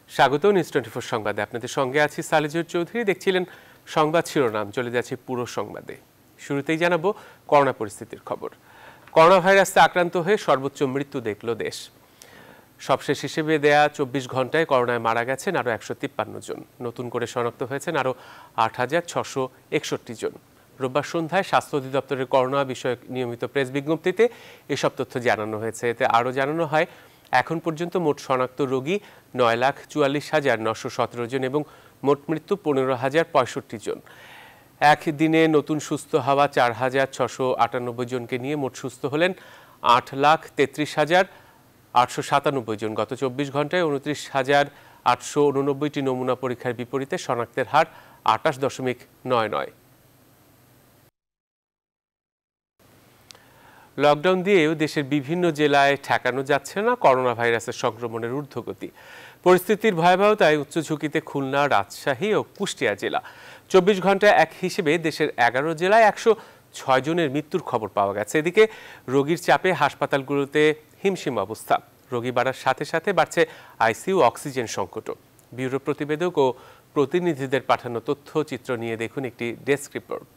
স্বাগত নিউজ 24 সংবাদে আপনাদের সঙ্গে আছি সালেজুর চৌধুরী। দেখছিলেন সংবাদ শিরোনাম, চলে যাচ্ছে পুরো সংবাদে। শুরুতেই জানাবো করোনা পরিস্থিতির খবর। করোনা ভাইরাসে আক্রান্ত হয়ে সর্বোচ্চ মৃত্যু দেখল দেশ। সবশেষ হিসেবে দেয়া 24 ঘন্টায় করোনায় মারা গেছেন আরও 153 জন। নতুন করে শনাক্ত হয়েছেন আরও 8,661 জন। রোববার সন্ধ্যায় স্বাস্থ্য অধিদপ্তরের করোনা বিষয়ক নিয়মিত প্রেস বিজ্ঞপ্তিতে এসব তথ্য জানানো হয়েছে। এতে আরও জানানো হয়, এখন পর্যন্ত মোট শনাক্ত রোগী 9,44,917 জন এবং মোট মৃত্যু 15,065 জন। একদিনে নতুন সুস্থ হওয়া 4,698 জনকে নিয়ে মোট সুস্থ হলেন 8,33,897 জন। গত 24 ঘন্টায় 29,889টি নমুনা পরীক্ষার বিপরীতে শনাক্তের হার 28.99। লকডাউন দিয়েও দেশের বিভিন্ন জেলায় ঠেকানো যাচ্ছে না করোনা ভাইরাসের সংক্রমণের ঊর্ধ্বগতি। পরিস্থিতির ভয়াবহতায় উচ্চ ঝুঁকিতে খুলনা, রাজশাহী ও কুষ্টিয়া জেলা। 24 ঘন্টায় এক হিসেবে দেশের 11 জেলায় 106 জনের মৃত্যুর খবর পাওয়া গেছে। এদিকে রোগীর চাপে হাসপাতালগুলোতে হিমশিম অবস্থা। রোগী বাড়ার সাথে সাথে বাড়ছে আইসিইউ অক্সিজেন সংকটও। ব্যুরো প্রতিবেদক ও প্রতিনিধিদের পাঠানো তথ্যচিত্র নিয়ে দেখুন একটি ডেস্ক রিপোর্ট।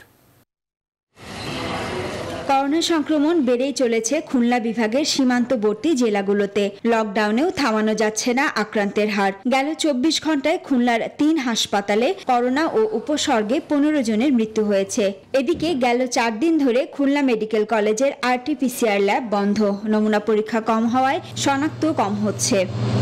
করোনা সংক্রমণ বেড়েই চলেছে খুলনা বিভাগের সীমান্তবর্তী জেলাগুলোতে। লকডাউনেও থামানো যাচ্ছে না আক্রান্তের হার। গেল 24 ঘন্টায় খুলনার 3 হাসপাতালে করোনা ও উপসর্গে 15 জনের মৃত্যু হয়েছে। এদিকে গেল 4 দিন ধরে খুলনা মেডিকেল কলেজের RT-PCR ল্যাব বন্ধ। নমুনা পরীক্ষা কম হওয়ায় শনাক্ত কম হচ্ছে।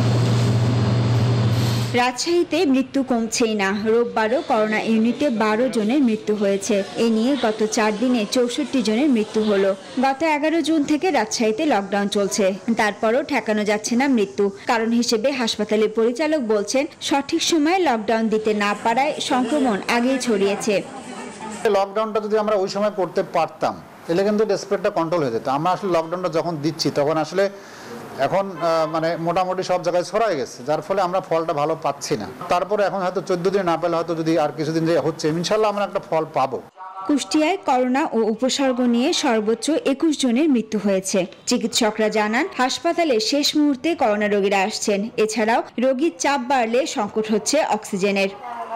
রাজশাহীতে মৃত্যু কমছেই না। রোববারও করোনা ইউনিটে 12 জনের মৃত্যু হয়েছে। এ নিয়ে গত 4 দিনে 64 জনের মৃত্যু হলো। গত 11 জুন থেকে রাজশাহীতে লকডাউন চলছে, তারপরও ঠেকানো যাচ্ছে না মৃত্যু। কারণ হিসেবে হাসপাতালের পরিচালক বলছেন, সঠিক সময়ে লকডাউন দিতে না পারায় সংক্রমণ আগেই ছড়িয়েছে। লকডাউনটা যদি আমরা ওই সময় করতে পারতাম তাহলে কিন্তু স্প্রেডটা কন্ট্রোল হয়ে যেত। আমরা আসলে লকডাউনটা যখন দিচ্ছি তখন আসলে এখন মানে মোটামুটি সব জায়গায় ছড়াই গেছে, যার ফলে আমরা ফলটা ভালো পাচ্ছি না। তারপরে এখন হয়তো 14 দিন না পেলে হয়তো যদি আর কিছুদিন যে হচ্ছে, ইনশাল্লাহ আমরা একটা ফল পাবো। কুষ্টিয়ায় করোনা ও উপসর্গ নিয়ে সর্বোচ্চ 21 জনের মৃত্যু হয়েছে। চিকিৎসকরা জানান, হাসপাতালে শেষ মুহূর্তে করোনা রোগীরা আসছেন। এছাড়াও রোগীর চাপ বাড়লে সংকট হচ্ছে অক্সিজেনের।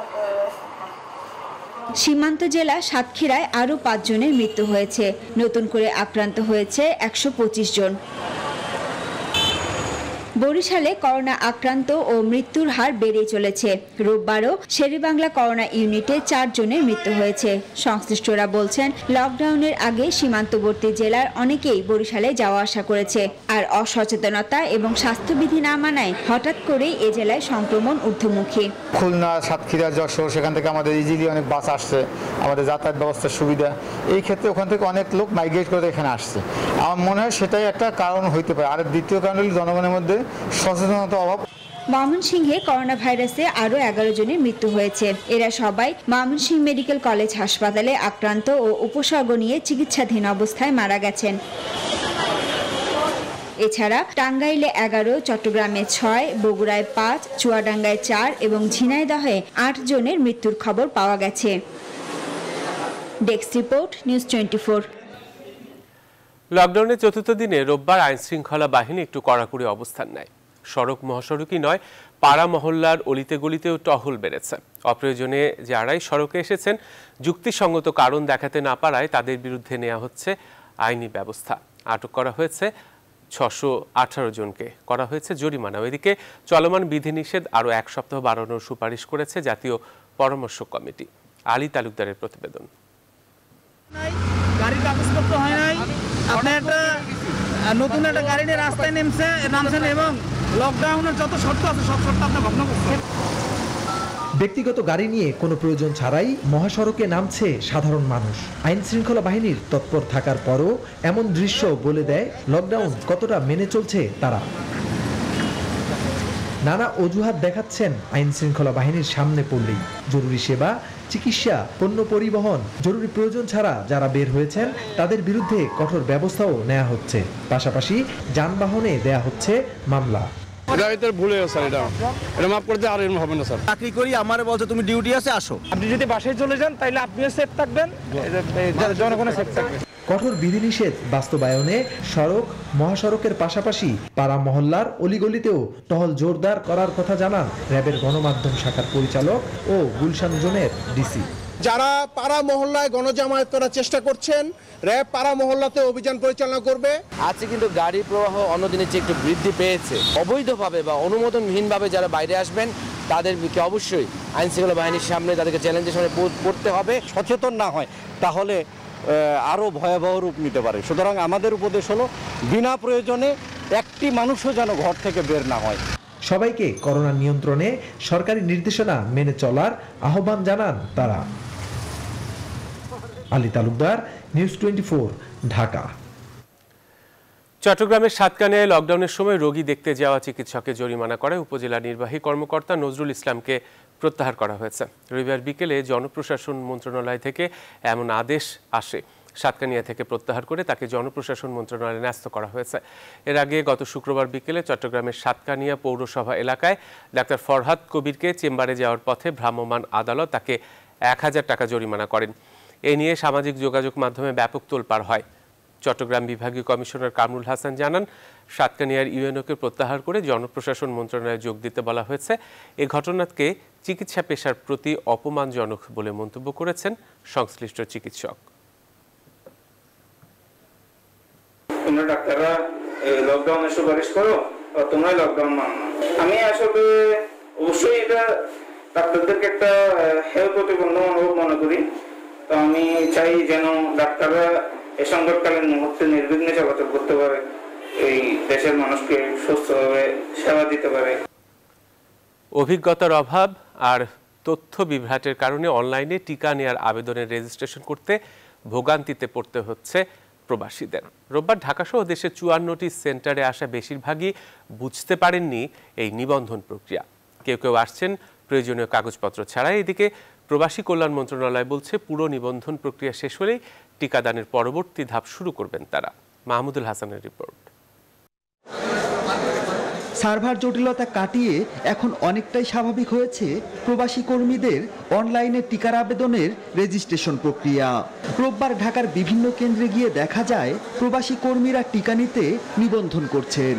সীমান্ত জেলা সাতক্ষীরায় আরও 5 জনের মৃত্যু হয়েছে। নতুন করে আক্রান্ত হয়েছে 125 জন। বরিশালে করোনা আক্রান্ত ও মৃত্যুর হার বেড়েই চলেছে। রোববারও শেরেবাংলা করোনা ইউনিটে 4 জনের মৃত্যু হয়েছে। সংশ্লিষ্টরা বলছেন, লকডাউনের আগে সীমান্তবর্তী জেলার অনেকেই বরিশালে যাওয়া আসা করেছে। আর অসচেতনতা এবং স্বাস্থ্যবিধি না মানায় হঠাৎ করেই এ জেলায় সংক্রমণ ঊর্ধ্বমুখী। খুলনা, সাতক্ষীরা, যশোর, সেখান থেকে আমাদের ইজিলি অনেক বাস আসছে, আমাদের যাতায়াত ব্যবস্থার সুবিধা। এই ক্ষেত্রে ওখান থেকে অনেক লোক মাইগ্রেট করে এখানে আসছে। আমার মনে হয় সেটাই একটা কারণ হইতে পারে। আর দ্বিতীয় কারণ হল জনগণের মধ্যে সচেতনতা অভাব। ময়মনসিংহে করোনা ভাইরাসে আরও 11 জনের মৃত্যু হয়েছে। এরা সবাই ময়মনসিংহ মেডিকেল কলেজ হাসপাতালে আক্রান্ত ও উপসর্গ নিয়ে চিকিৎসাধীন অবস্থায় মারা গেছেন। এছাড়া টাঙ্গাইলে 11, চট্টগ্রামে 6, বগুড়ায় 5, চুয়াডাঙ্গায় 4 এবং ঝিনাইদহে 8 জনের মৃত্যুর খবর পাওয়া গেছে। Desk report, news 24। লকডাউনের 4র্থ দিনে রোববার আইনশৃঙ্খলা বাহিনী একটু কড়াকড়ি অবস্থান নেয়। সড়ক মহাসড়কই নয়, পাড়া মহল্লার অলিতে গলিতেও টহল বেড়েছে। অপ্রয়োজনে যারাই সড়কে এসেছেন, যুক্তিসঙ্গত কারণ দেখাতে না পারায় তাদের বিরুদ্ধে নেওয়া হচ্ছে আইনি ব্যবস্থা। আটক করা হয়েছে 618 জনকে, করা হয়েছে জরিমানাও। এদিকে চলমান বিধিনিষেধ আরও 1 সপ্তাহ বাড়ানোর সুপারিশ করেছে জাতীয় পরামর্শ কমিটি। আলী তালুকদারের প্রতিবেদন। গাড়ির কাগজপত্র হয় নাই, আপনি একটা নতুন একটা গাড়ি নিয়ে রাস্তায় নামছেন এবং লকডাউনের যত শর্ত আছে সব শর্ত আপনি ভগ্ন করছেন। ব্যক্তিগত গাড়ি নিয়ে কোনো প্রয়োজন ছাড়াই মহাসড়কে নামছে সাধারণ মানুষ। আইন শৃঙ্খলা বাহিনীর তৎপর থাকার পরও এমন দৃশ্য বলে দেয় লকডাউন কতটা মেনে চলছে তারা। নানা অজুহাত দেখাচ্ছেন আইন শৃঙ্খলা বাহিনীর সামনে পড়লেই। জরুরি সেবা, চিকিৎসা, পণ্য পরিবহন, জরুরি প্রয়োজন ছাড়া যারা বের হয়েছেন তাদের বিরুদ্ধে কঠোর ব্যবস্থাও নেওয়া হচ্ছে। পাশাপাশি যানবাহনে দেয়া হচ্ছে মামলা। চাকরি করি, আমারে বলছে তুমি ডিউটি আছে, আসো। আপনি যদি বাসায় চলে যান তাহলে আপনিও সেফ থাকবেন, জনগণও সেফ থাকবে। কঠোর বিধিনিষেধ বাস্তবায়নে সড়ক মহাসড়কের পাশাপাশি পাড়া মহল্লার অলিগলিতেও টহল জোরদার করার কথা জানান র্যাবের গণমাধ্যম শাখার পরিচালক ও গুলশান জোনের ডিসি। যারা পাড়া মহল্লায় গণজামায়াত করার চেষ্টা করছেন, র্যাব পাড়া মহল্লাতে অভিযান পরিচালনা করবে। আজকে কিন্তু গাড়ি প্রবাহ অন্যদিনের চেয়ে একটু বৃদ্ধি পেয়েছে। অবৈধভাবে বা অনুমোদনহীনভাবে যারা বাইরে আসবেন তাদেরকে অবশ্যই আইনশৃঙ্খলা বাহিনীর সামনে, তাদেরকে চ্যালেঞ্জের সামনে পড়তে হবে। সচেতন না হয় তাহলে আরও ভয়াবহ রূপ নিতে পারে। সুতরাং আমাদের উপদেশ হলো বিনা প্রয়োজনে একটি মানুষও যেন ঘর থেকে বের না হয়। সবাইকে করোনা নিয়ন্ত্রণে সরকারি নির্দেশনা মেনে চলার আহ্বান জানান তারা। আলী তালুকদার, নিউজ 24, ঢাকা। চট্টগ্রামের সাতকানিয়ায় লকডাউনের সময় রোগী দেখতে যাওয়া চিকিৎসককে জরিমানা করে উপজেলা নির্বাহী কর্মকর্তা নজরুল ইসলামকে প্রত্যাহার করা হয়েছে। রবিবার বিকেলে জনপ্রশাসন মন্ত্রণালয় থেকে এমন আদেশ আসে। সাতকানিয়া থেকে প্রত্যাহার করে তাকে জনপ্রশাসন মন্ত্রণালয়ে ন্যস্ত করা হয়েছে। এর আগে গত শুক্রবার বিকেলে চট্টগ্রামের সাতকানিয়া পৌরসভা এলাকায় ডাক্তার ফরহাদ কবিরকে চেম্বারে যাওয়ার পথে ভ্রাম্যমাণ আদালত তাকে 1000 টাকা জরিমানা করেন। এ নিয়ে সামাজিক যোগাযোগ মাধ্যমে ব্যাপক তোলপাড় হয়। চট্টগ্রাম বিভাগীয় কমিশনার কামরুল হাসান জানান, সাতকানিয়ার ইউএনওকে প্রত্যাহার করে জনপ্রশাসন মন্ত্রণালয়ে যোগ দিতে বলা হয়েছে। এ ঘটনাকে চিকিৎসা পেশার প্রতি অপমানজনক বলে মন্তব্য করেছেন সংশ্লিষ্ট চিকিৎসক। তোমরা ডাক্তাররা লকডাউনের সুপারিশ করো, তোমরা লকডাউন মানো না। আমি আসলে অবশ্যই এটা ডাক্তারদেরকে একটা হেয় প্রতিবন্ধ অনুভব মনে করি। তো আমি চাই যেন ডাক্তাররা এই সংকটকালীন মুহূর্তে নির্বিঘ্নে চলাচল করতে পারে, এই দেশের মানুষকে সুস্থভাবে সেবা দিতে পারে। অভিজ্ঞতার অভাব আর তথ্য বিভ্রাটের কারণে অনলাইনে টিকা নেওয়ার আবেদনের রেজিস্ট্রেশন করতে ভোগান্তিতে পড়তে হচ্ছে প্রবাসীদের। রোববার ঢাকাসহ দেশের 54টি সেন্টারে আসা বেশিরভাগই বুঝতে পারেননি এই নিবন্ধন প্রক্রিয়া। কেউ কেউ আসছেন প্রয়োজনীয় কাগজপত্র ছাড়া। এদিকে প্রবাসী কল্যাণ মন্ত্রণালয় বলছে, পুরো নিবন্ধন প্রক্রিয়া শেষ হলেই টিকাদানের পরবর্তী ধাপ শুরু করবেন তারা। মাহমুদুল হাসানের রিপোর্ট। সার্ভার জটিলতা কাটিয়ে এখন অনেকটাই স্বাভাবিক হয়েছে প্রবাসী কর্মীদের অনলাইনে টিকার আবেদনের রেজিস্ট্রেশন প্রক্রিয়া। রোববার ঢাকার বিভিন্ন কেন্দ্রে গিয়ে দেখা যায় প্রবাসী কর্মীরা টিকা নিতে নিবন্ধন করছেন।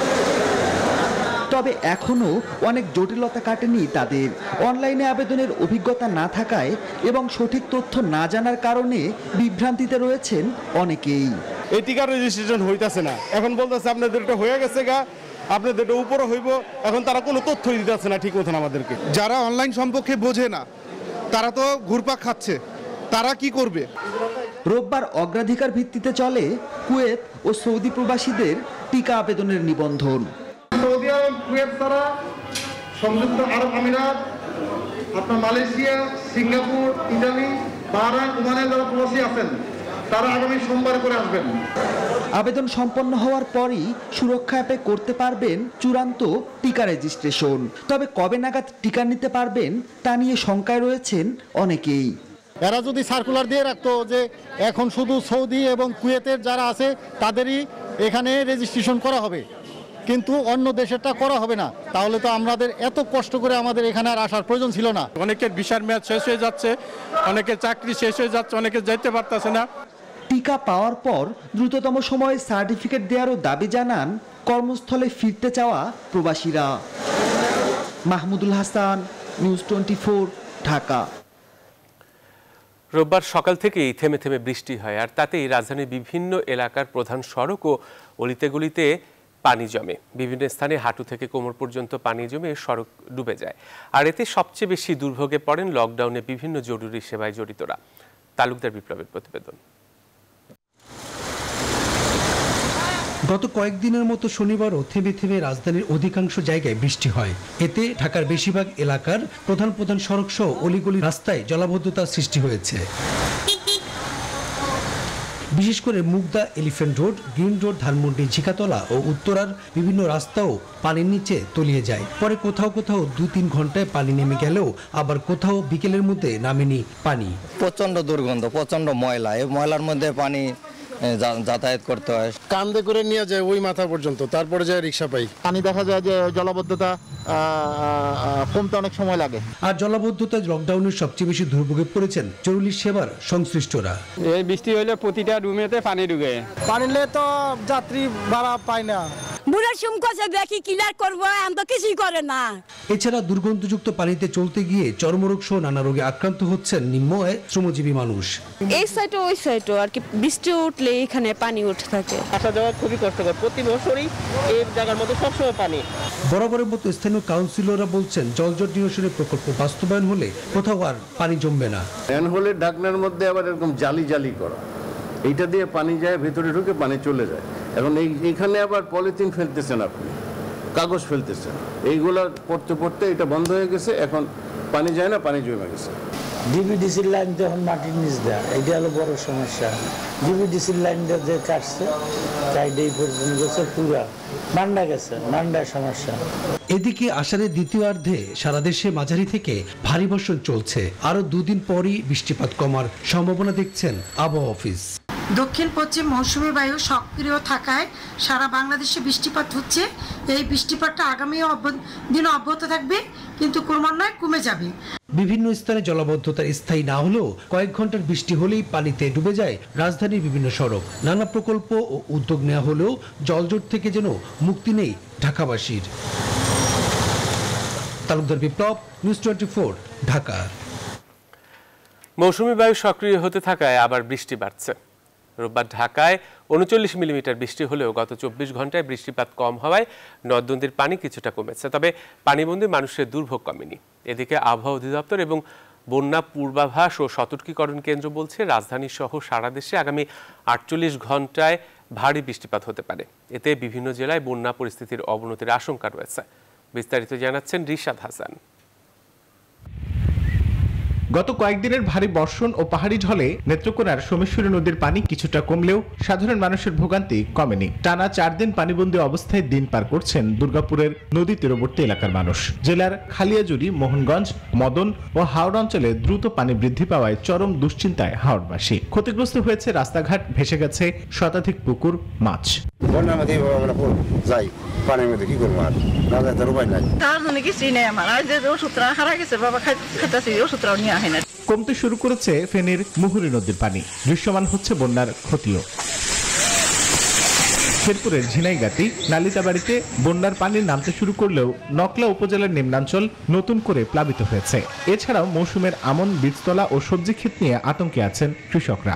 তবে এখনও অনেক জটিলতা কাটেনি তাদের। অনলাইনে আবেদনের অভিজ্ঞতা না থাকায় এবং সঠিক তথ্য না জানার কারণে বিভ্রান্তিতে রয়েছেন অনেকেই। এই টিকার রেজিস্ট্রেশন হইতাছে না, এখন বলতেছে আপনাদের এটা হয়ে গেছে গা, আপনাদের এটা উপরে হইব। এখন তারা কোনো তথ্যই দিতেছে না ঠিক মতন আমাদেরকে। যারা অনলাইন সম্পর্কে বোঝে না তারা তো ঘুরপাক খাচ্ছে, তারা কি করবে? রোববার অগ্রাধিকার ভিত্তিতে চলে কুয়েত ও সৌদি প্রবাসীদের টিকা আবেদনের নিবন্ধন। সৌদি আরব, কুয়েত ছাড়া সংযুক্ত আরব আমিরাত, আপনার মালয়েশিয়া, সিঙ্গাপুর, ইতালি, বাহরাইন, ওমানে যারা প্রবাসী আছেন তারা আগামী সোমবার করে আসবেন। আবেদন সম্পন্ন হওয়ার পরই সুরক্ষা অ্যাপে করতে পারবেন চূড়ান্ত টিকা রেজিস্ট্রেশন। তবে কবে নাগাদ টিকা নিতে পারবেন তা নিয়ে শঙ্কায় রয়েছেন অনেকেই। এরা যদি সার্কুলার দিয়ে রাখতো যে এখন শুধু সৌদি এবং কুয়েতের যারা আছে তাদেরই এখানে রেজিস্ট্রেশন করা হবে, কিন্তু অন্য দেশেরটা করা হবে না, তাহলে তো আমাদের এত কষ্ট করে আমাদের এখানে আর আসার প্রয়োজন ছিল না। অনেকের ভিসার মেয়াদ শেষ হয়ে যাচ্ছে, অনেকের চাকরি শেষ হয়ে যাচ্ছে, অনেকে যেতে পারতেছে না। টিকা পাওয়ার পর দ্রুততম সময়ে সার্টিফিকেট দেওয়ারও দাবি জানান কর্মস্থলে ফিরতে চাওয়া প্রবাসীরা। মাহমুদুল হাসান, নিউজ 24, ঢাকা। রোববার সকাল থেকেই থেমে থেমে বৃষ্টি হয়, আর তাতেই রাজধানীর বিভিন্ন এলাকার প্রধান সড়ক ও অলিতে গলিতে পানি জমে। বিভিন্ন স্থানে হাঁটু থেকে কোমর পর্যন্ত পানি জমে সড়ক ডুবে যায়। আর এতে সবচেয়ে বেশি দুর্ভোগে পড়েন লকডাউনে বিভিন্ন জরুরি সেবায় জড়িতরা। তালুকদার বিপ্লবের প্রতিবেদন। গত কয়েকদিনের মতো শনিবারও থেমে থেমে রাজধানীর অধিকাংশ জায়গায় বৃষ্টি হয়। এতে ঢাকার বেশিরভাগ এলাকার প্রধান প্রধান সড়ক সহ অলিগলি রাস্তায় জলাবদ্ধতার সৃষ্টি হয়েছে। বিশেষ করে Mugda, elephant road, green road, Dhanmondi, Jhikatala ও উত্তরার বিভিন্ন রাস্তাও পানির নিচে তলিয়ে যায়। পরে কোথাও কোথাও 2-3 ঘন্টায় পানি নেমে গেলেও আবার কোথাও বিকেলের মধ্যে নামেনি পানি। প্রচণ্ড দুর্গন্ধ, প্রচণ্ড ময়লা, এই ময়লার মধ্যে পানি যাতায়াত করতে হয়। কান্দে করে নিয়ে যায় ওই মাথা পর্যন্ত, তারপরে যায় রিক্সা পাই। পানি দেখা যায় যে জলাবদ্ধতা কমতে অনেক সময় লাগে। আর জলাবদ্ধতায় লকডাউনের সবচেয়ে বেশি দুর্ভোগে পড়েছেন জরুরি সেবার সংশ্লিষ্টরা। এই বৃষ্টি হলে প্রতিটা রুমেতে পানি ঢুকে, পানিলে তো যাত্রী ভাড়া পায় না। বুড়ার সুমকসে দেখি ক্লিয়ার করবো, আমি তো কিছুই করে না। এছাড়া দুর্গন্ধযুক্ত পানিতে চলতে গিয়ে চর্মরোগ সহ নানা রোগে আক্রান্ত হচ্ছেন নিম্ন আয় শ্রমজীবী মানুষ। এই সাইডও ওই সাইডও আর কি, বৃষ্টি উঠলে এখানে পানি উঠে থাকে। আসা যাওয়া খুবই কষ্টকর, প্রতি বছরই এই জায়গার মধ্যে সবসময় পানি। বরাবরের মতো স্থানীয় কাউন্সিলররা বলছেন জলজট নিরসনের প্রকল্প বাস্তবায়ন হলে কোথাও আর পানি জমবে না। ম্যানহোলের ঢাকনার মধ্যে আবার এরকম জালি জালি করা, এইটা দিয়ে পানি যায় ভেতরে ঢুকে পানি চলে যায়। এখন এইখানে আবার পলিথিন ফেলতেছেন, আপনি কাগজ ফেলতেছেন, এইগুলা পড়তে পড়তে এটা বন্ধ হয়ে গেছে। এখন পানি যায় না, পানি জমে গেছে। ডিবিডিসির লাইন তো এখন মাটির নিচ দেয়, এটা হলো বড় সমস্যা। ডিবিডিসির লাইনটা যে কাটছে চাইডেই পর্যন্ত গেছে পুরা মান্ডা গেছে, মান্ডার সমস্যা। এদিকে আষাঢ়ের দ্বিতীয়ার্ধে সারা দেশে মাঝারি থেকে ভারী বর্ষণ চলছে। আরো দুদিন পরই বৃষ্টিপাত কমার সম্ভাবনা দেখছেন আবহাওয়া অফিস। দক্ষিণ পশ্চিম মৌসুমী বায়ু সক্রিয় থাকায় সারা বাংলাদেশে বৃষ্টিপাত হচ্ছে। এই বৃষ্টিপাতটা আগামী দিনে অব্যাহত থাকবে, কিন্তু ক্রমান্বয়ে কমে যাবে। বিভিন্ন স্থানে জলাবদ্ধতা স্থায়ী না হলেও কয়েক ঘন্টার বৃষ্টি হলেই পানিতে ডুবে যায় রাজধানীর বিভিন্ন সড়ক। নানা প্রকল্প ও উদ্যোগ নেওয়া হলেও জলজট থেকে যেন মুক্তি নেই ঢাকাবাসীর। তালুকদার বিপ্লব, নিউজ 24, ঢাকা। মৌসুমী বায়ু সক্রিয় হতে থাকায় আবার বৃষ্টি বাড়ছে। রোববার ঢাকায় 39 মিলিমিটার বৃষ্টি হলেও গত 24 ঘন্টায় বৃষ্টিপাত কম হওয়ায় নদ-নদীর পানি কিছুটা কমেছে, তবে পানিবন্দী মানুষের দুর্ভোগ কমেনি। এদিকে আবহাওয়া অধিদপ্তর এবং বন্যা পূর্বাভাস ও সতর্কীকরণ কেন্দ্র বলছে রাজধানী সহ সারা দেশে আগামী 48 ঘন্টায় ভারী বৃষ্টিপাত হতে পারে। এতে বিভিন্ন জেলায় বন্যা পরিস্থিতির অবনতির আশঙ্কা রয়েছে। বিস্তারিত জানাচ্ছেন রিশাদ হাসান। গত কয়েকদিনের ভারী বর্ষণ ও পাহাড়ি ঢলে নেত্রকোনার সোমেশ্বরী নদীর পানি কিছুটা কমলেও সাধারণ মানুষের ভোগান্তি কমেনি। টানা 4 দিন পানিবন্দী অবস্থায় দিন পার করছেন দুর্গাপুরের নদী তীরবর্তী এলাকার মানুষ। জেলার খালিয়াজুড়ি, মোহনগঞ্জ, মদন ও হাওড় অঞ্চলে দ্রুত পানি বৃদ্ধি পাওয়ায় চরম দুশ্চিন্তায় হাওড়বাসী। ক্ষতিগ্রস্ত হয়েছে রাস্তাঘাট, ভেসে গেছে শতাধিক পুকুর, মাছ। পানির মধ্যে কি করবো, আর উপায় নাই। কমতে শুরু করেছে ফেনীর মুহুরী নদীর পানি, দৃশ্যমান হচ্ছে বন্যার ক্ষতিও। শেরপুরের ঝিনাইগাতি, নালিতাবাড়িতে বন্যার পানি নামতে শুরু করলেও নকলা উপজেলার নিম্নাঞ্চল নতুন করে প্লাবিত হয়েছে। এছাড়াও মৌসুমের আমন, বীজতলা ও সবজি ক্ষেত নিয়ে আতঙ্কে আছেন কৃষকরা।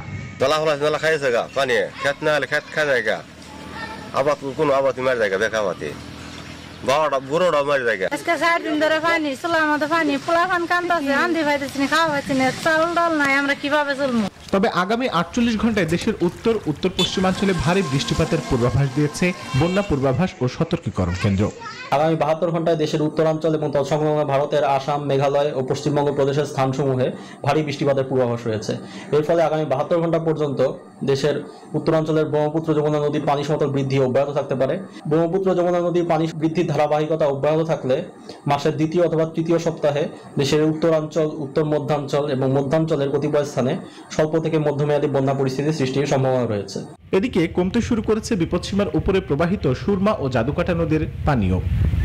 আবাদ কোন আবাদ মার জায়গা দেখা আবাদে বারোটা বুড়োটা মার জায়গা। আজকে 4 দিন ধরে পানি, চুলার মধ্যে পানি, পোলা পান কান্দাছে, আন্দি পাইতেছি না, খাওয়া পাইছি না, চাল ডাল নাই, আমরা কিভাবে চলবো? তবে আগামী 48 ঘন্টায় দেশের উত্তর উত্তর পশ্চিমাঞ্চলে ভারী বৃষ্টিপাতের পূর্বাভাস দিয়েছে বন্যা পূর্বাভাস ও সতর্কীকরণ কেন্দ্র। আগামী 72 ঘন্টায় দেশের উত্তরাঞ্চল এবং তৎসংলগ্ন ভারতের আসাম, মেঘালয় ও পশ্চিমবঙ্গ প্রদেশের স্থানসমূহে ভারী বৃষ্টিপাতের পূর্বাভাস রয়েছে। এর ফলে আগামী 72 ঘন্টা পর্যন্ত দেশের উত্তরাঞ্চলের ব্রহ্মপুত্র যমুনা নদীর পানি সমতল বৃদ্ধি অব্যাহত থাকতে পারে। ব্রহ্মপুত্র যমুনা নদীর পানি বৃদ্ধির ধারাবাহিকতা অব্যাহত থাকলে মাসের দ্বিতীয় অথবা তৃতীয় সপ্তাহে দেশের উত্তরাঞ্চল, উত্তর মধ্যাঞ্চল এবং মধ্যাঞ্চলের কতিপয় স্থানে স্বল্প থেকে মধ্যমেয়াদী বন্যা পরিস্থিতি সৃষ্টির সম্ভাবনা রয়েছে। এদিকে কমতে শুরু করেছে বিপদসীমার উপরে প্রবাহিত সুরমা ও জাদুকাটা নদীর পানিও।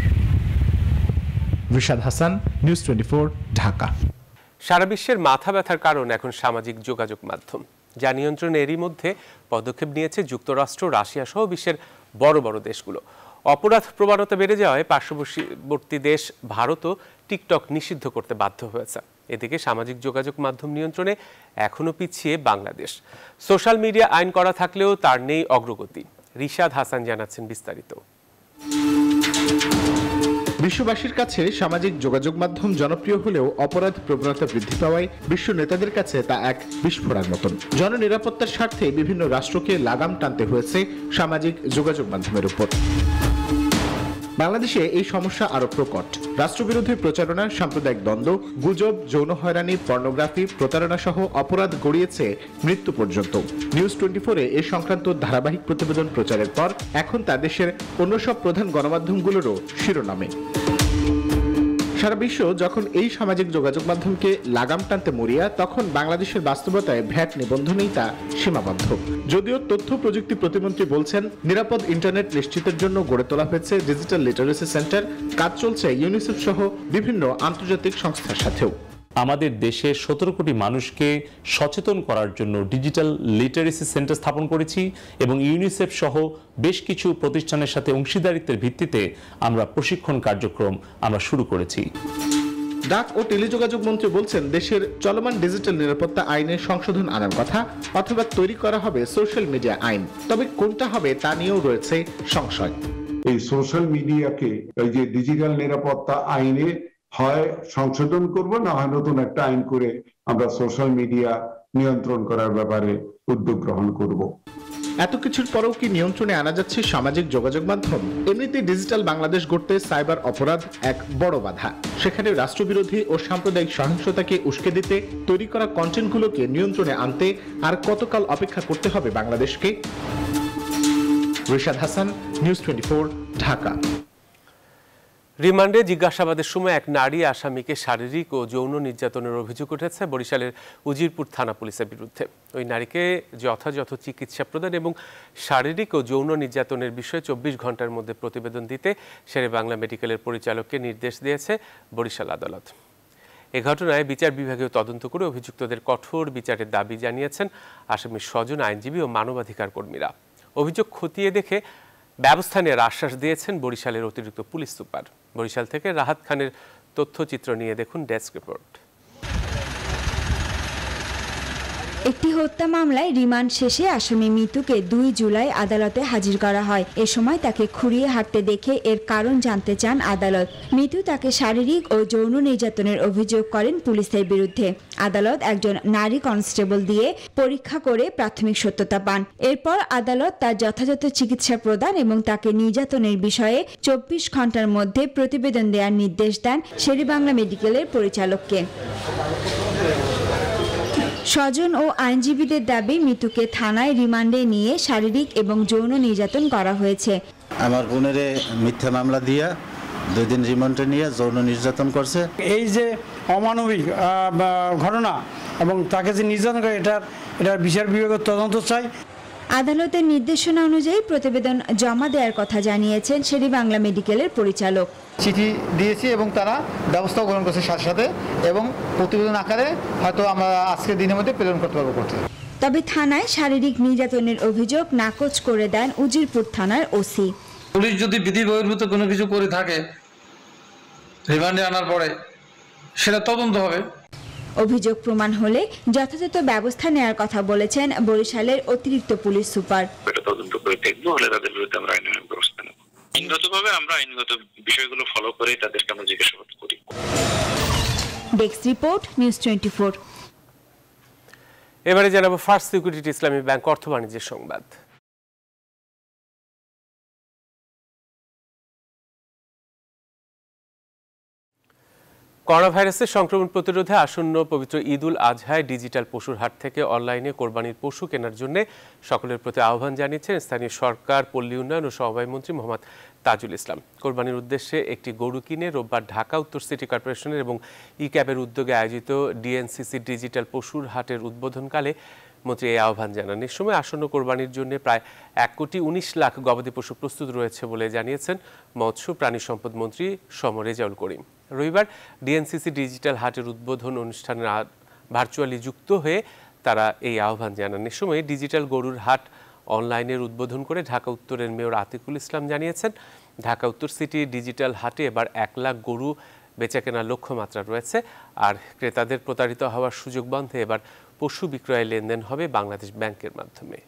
রিশাদ হাসান, নিউজ 24, ঢাকা। সারা বিশ্বের মাথা ব্যথার কারণ এখন সামাজিক যোগাযোগ মাধ্যম, যা নিয়ন্ত্রণে এরই মধ্যে পদক্ষেপ নিয়েছে যুক্তরাষ্ট্র, রাশিয়া সহ বিশ্বের বড় বড় দেশগুলো। অপরাধ প্রবণতা বেড়ে যাওয়ায় পার্শ্ববর্তী দেশ ভারতও টিকটক নিষিদ্ধ করতে বাধ্য হয়েছে। এদিকে সামাজিক যোগাযোগ মাধ্যম নিয়ন্ত্রণে এখনও পিছিয়ে বাংলাদেশ। সোশ্যাল মিডিয়া আইন করা থাকলেও তার নেই অগ্রগতি। রিশাদ হাসান জানাচ্ছেন বিস্তারিত। বিশ্ববাসীর কাছে সামাজিক যোগাযোগ মাধ্যম জনপ্রিয় হলেও অপরাধ প্রবণতা বৃদ্ধি পাওয়ায় বিশ্ব নেতাদের কাছে তা এক বিস্ফোরণের মতন। জননিরাপত্তার স্বার্থে বিভিন্ন রাষ্ট্রকে লাগাম টানতে হয়েছে সামাজিক যোগাযোগ মাধ্যমের উপর। বাংলাদেশে এই সমস্যা আরো প্রকট। রাষ্ট্রবিরোধী প্রচারণা, সাম্প্রদায়িক দ্বন্দ্ব, গুজব, যৌন হয়রানি, পর্নোগ্রাফি, প্রতারণা সহ অপরাধ গড়িয়েছে মৃত্যু পর্যন্ত। নিউজ 24-এ এ সংক্রান্ত ধারাবাহিক প্রতিবেদন প্রচারের পর এখন তা দেশের অন্য সব প্রধান গণমাধ্যমগুলোরও শিরোনামে। সারা বিশ্ব যখন এই সামাজিক যোগাযোগ মাধ্যমকে লাগাম টানতে মরিয়া, তখন বাংলাদেশের বাস্তবতায় ভ্যাট নিবন্ধনেই তা সীমাবদ্ধ। যদিও তথ্য প্রযুক্তি প্রতিমন্ত্রী বলছেন, নিরাপদ ইন্টারনেট নিশ্চিতের জন্য গড়ে তোলা হয়েছে ডিজিটাল লিটারেসি সেন্টার। কাজ চলছে ইউনিসেফ সহ বিভিন্ন আন্তর্জাতিক সংস্থার সাথেও। আমাদের দেশে 17 কোটি মানুষকে সচেতন করার জন্য ডিজিটাল লিটারেসি সেন্টার স্থাপন করেছি এবং ইউনিসেফ সহ বেশ কিছু প্রতিষ্ঠানের সাথে অংশীদারিত্বের ভিত্তিতে আমরা প্রশিক্ষণ কার্যক্রম আমরা শুরু করেছি। ডাক ও টেলিযোগাযোগ মন্ত্রী বলছেন, দেশের চলমান ডিজিটাল নিরাপত্তা আইনে সংশোধন আনার কথা, অথবা তৈরি করা হবে সোশ্যাল মিডিয়া আইন। তবে কোনটা হবে তা নিয়েও রয়েছে সংশয়। এই সোশ্যাল মিডিয়াকে এই যে ডিজিটাল নিরাপত্তা আইনে হয় সংশোধন করব, না হয় নতুন একটা আইন করে আমরা সোশ্যাল মিডিয়া নিয়ন্ত্রণ করার ব্যাপারে উদ্যোগ গ্রহণ করব। এত কিছুর পরেও কি নিয়ন্ত্রণে আনা যাচ্ছে সামাজিক যোগাযোগ মাধ্যম? এমনিতেই ডিজিটাল বাংলাদেশ গড়তে সাইবার অপরাধ এক বড় বাধা। সেখানে রাষ্ট্রবিরোধী ও সাম্প্রদায়িক সহিংসতাকে উস্কে দিতে তৈরি করা কন্টেন্টগুলোকে নিয়ন্ত্রণে আনতে আর কতকাল অপেক্ষা করতে হবে বাংলাদেশকে? রিশাদ হাসান, নিউজ 24, ঢাকা। রিমান্ডে জিজ্ঞাসাবাদের সময় এক নারী আসামিকে শারীরিক ও যৌন নির্যাতনের অভিযোগ উঠেছে বরিশালের উজিরপুর থানা পুলিশের বিরুদ্ধে। ওই নারীকে যথাযথ চিকিৎসা প্রদান এবং শারীরিক ও যৌন নির্যাতনের বিষয়ে 24 ঘন্টার মধ্যে প্রতিবেদন দিতে শেরেবাংলা মেডিকেলের পরিচালককে নির্দেশ দিয়েছে বরিশাল আদালত। এ ঘটনায় বিচার বিভাগীয় তদন্ত করে অভিযুক্তদের কঠোর বিচারের দাবি জানিয়েছেন আসামির স্বজন, আইনজীবী ও মানবাধিকার কর্মীরা। অভিযোগ খতিয়ে দেখে ব্যবস্থা নেওয়ার আশ্বাস দিয়েছেন বরিশালের অতিরিক্ত পুলিশ সুপার। বরিশাল থেকে রাহাত খানের তথ্যচিত্র নিয়ে দেখুন ডেস্ক রিপোর্ট। একটি হত্যা মামলায় রিমান্ড শেষে আসামি মিতুকে 2 জুলাই আদালতে হাজির করা হয়। এ সময় তাকে খুঁড়িয়ে হাঁটতে দেখে এর কারণ জানতে চান আদালত। মিতু তাকে শারীরিক ও যৌন নির্যাতনের অভিযোগ করেন পুলিশের বিরুদ্ধে। আদালত একজন নারী কনস্টেবল দিয়ে পরীক্ষা করে প্রাথমিক সত্যতা পান। এরপর আদালত তার যথাযথ চিকিৎসা প্রদান এবং তাকে নির্যাতনের বিষয়ে 24 ঘন্টার মধ্যে প্রতিবেদন দেওয়ার নির্দেশ দেন শেরেবাংলা মেডিকেলের পরিচালককে। স্বজন ও আইনজীবীদের দাবি, মিতুকে থানায় রিমান্ডে নিয়ে শারীরিক এবং যৌন নির্যাতন করা হয়েছে। আমার বোনের মিথ্যা মামলা দিয়া 2 দিন রিমান্ডে নিয়ে যৌন নির্যাতন করছে। এই যে অমানবিক ঘটনা এবং তাকে যে নির্যাতন করে, এটার বিচার বিভাগের তদন্ত চাই। আদালতের নির্দেশনা অনুযায়ী প্রতিবেদন জমা দেওয়ার কথা জানিয়েছেন শেরেবাংলা মেডিকেলের পরিচালক। চিঠি দিয়েছি এবং তারা ব্যবস্থা গ্রহণ করছে সাথে সাথে, এবং প্রতিবেদন আকারে হয়তো আমরা আজকের দিনের মধ্যে প্রেরণ করতে পারবো করতে। তবে থানায় শারীরিক নির্যাতনের অভিযোগ নাকচ করে দেন উজিরপুর থানার ওসি। পুলিশ যদি বিধি বহির্ভূত কোনো কিছু করে থাকে রিমান্ডে আনার পরে সেটা তদন্ত হবে। অভিযোগ প্রমাণ হলে যথাযথ ব্যবস্থা নেওয়ার কথা বলেছেন বরিশালের অতিরিক্ত পুলিশ সুপার। তদন্ত করে দেখবো, হলে তাদের বিরুদ্ধে আমরা আইনানুগ ব্যবস্থা নেব। আইনগতভাবে আমরা আইনগত বিষয়গুলো ফলো করে তাদেরকে আমরা জিজ্ঞাসাবাদ করি। Desk report, news 24। এবারে জানাবো ফার্স্ট সিকিউরিটি ইসলামী ব্যাংক অর্থ বাণিজ্যের সংবাদ। করোনা ভাইরাসের সংক্রমণ প্রতিরোধে আসন্ন পবিত্র ঈদ উল আজহায় ডিজিটাল পশুর হাট থেকে অনলাইনে কোরবানির পশু কেনার জন্য সকলের প্রতি আহ্বান জানিয়েছেন স্থানীয় সরকার, পল্লী উন্নয়ন ও সমবায় মন্ত্রী মোহাম্মদ তাজুল ইসলাম। কোরবানির উদ্দেশ্যে একটি গরু কিনে রোববার ঢাকা উত্তর সিটি কর্পোরেশনের এবং ই-ক্যাবের উদ্যোগে আয়োজিত ডিএনসিসি ডিজিটাল পশুর হাটের উদ্বোধনকালে মন্ত্রী এই আহ্বান জানান। এ সময় আসন্ন কোরবানির জন্য প্রায় 1,19,00,000 গবাদি পশু প্রস্তুত রয়েছে বলে জানিয়েছেন মৎস্য প্রাণী সম্পদ মন্ত্রী সমর রেজাউল করিম। রবিবার ডিএনসিসি ডিজিটাল হাটের উদ্বোধন অনুষ্ঠানে ভার্চুয়ালি যুক্ত হয়ে তারা এই আহ্বান জানান। এ সময় ডিজিটাল গরুর হাট অনলাইনের উদ্বোধন করে ঢাকা উত্তরের মেয়র আতিকুল ইসলাম জানিয়েছেন, ঢাকা উত্তর সিটি ডিজিটাল হাটে এবার 1 লাখ গরু বেচাকেনার লক্ষ্যমাত্রা রয়েছে। আর ক্রেতাদের প্রতারিত হওয়ার সুযোগ বন্ধে এবার পশু বিক্রয়ের লেনদেন হবে বাংলাদেশ ব্যাংকের মাধ্যমে।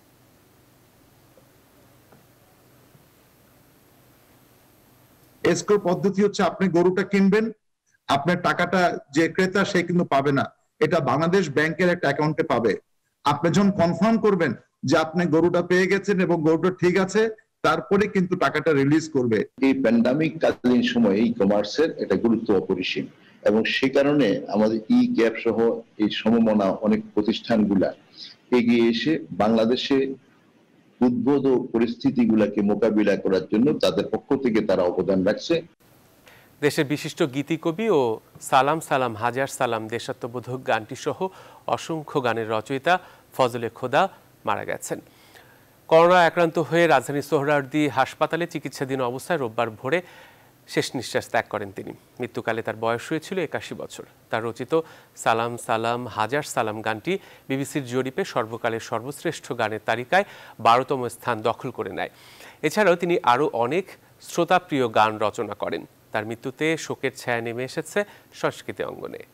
এসকো পদ্ধতি হচ্ছে, আপনি গরুটা কিনবেন, আপনার টাকাটা যে ক্রেতা সে কিন্তু পাবে না, এটা বাংলাদেশ ব্যাংকের একটা অ্যাকাউন্টে পাবে। আপনি যখন কনফার্ম করবেন যে আপনি গরুটা পেয়ে গেছেন এবং গরুটা ঠিক আছে, তারপরে কিন্তু টাকাটা রিলিজ করবে। এই প্যান্ডামিক কালীন সময়ে ই কমার্সের এটা গুরুত্ব অপরিসীম, এবং সে কারণে আমাদের ই-ক্যাব সহ এই সমমনা অনেক প্রতিষ্ঠানগুলা এগিয়ে এসে বাংলাদেশে উদ্ভূত পরিস্থিতিগুলোকে মোকাবিলা করার জন্য তাদের পক্ষ থেকে তারা অবদান রাখছে। দেশের বিশিষ্ট গীতিকবি ও সালাম সালাম হাজার সালাম দেশাত্মবোধক গানটি সহ অসংখ্য গানের রচয়িতা ফজলে খোদা মারা গেছেন। করোনা আক্রান্ত হয়ে রাজধানীর সোহরাওয়ার্দী হাসপাতালে চিকিৎসাধীন অবস্থায় রোববার ভোরে শেষ নিঃশ্বাস ত্যাগ করেন তিনি। মৃত্যুকালে তার বয়স হয়েছিল 81 বছর। তার রচিত সালাম সালাম হাজার সালাম গানটি বিবিসির জরিপে সর্বকালের সর্বশ্রেষ্ঠ গানের তালিকায় 12তম স্থান দখল করে নেয়। এছাড়াও তিনি আরও অনেক শ্রোতাপ্রিয় গান রচনা করেন। তার মৃত্যুতে শোকের ছায়া নেমে এসেছে সংস্কৃতি অঙ্গনে।